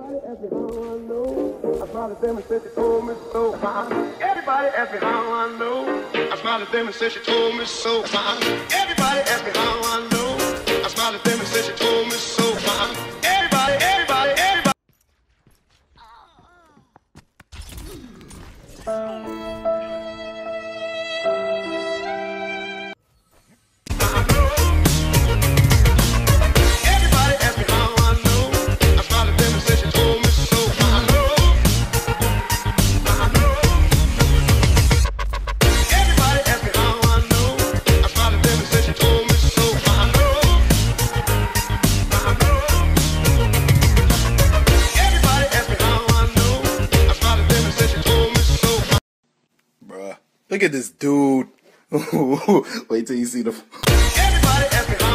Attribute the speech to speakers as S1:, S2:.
S1: Everybody ask me how I know. I smiled at them and said she told me so. Everybody ask me how I know. I smiled at them and said she told me so. Everybody ask me how I know. I smiled at them and said she told me so. Everybody, everybody, everybody.
S2: Look at this dude. Wait till you see the.
S1: Everybody ask me